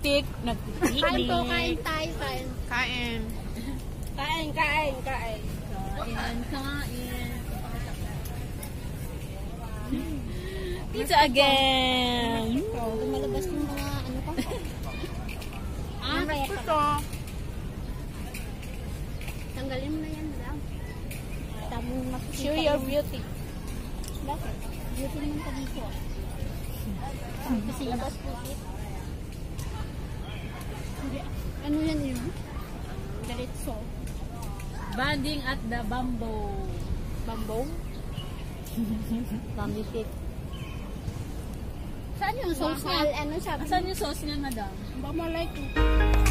stick, nag-picnic. Kain po, kain tayo, kain. Kain. Kain, kain, kain. Kain, kain. Pizza again. Lumalabas yung mga ano pa. Kaya Ito. tanggalin mo na yan, madam. Tamong makikita. Show your beauty. Bakit? Beauty naman pa dito. Kasi labas pusit. Ano yan yun? Diretso. Banding at the bamboo. Bamboo? Bambitik. Saan yung sauce niya? Ano siya? Saan yung sauce niya, madam? Ba malike.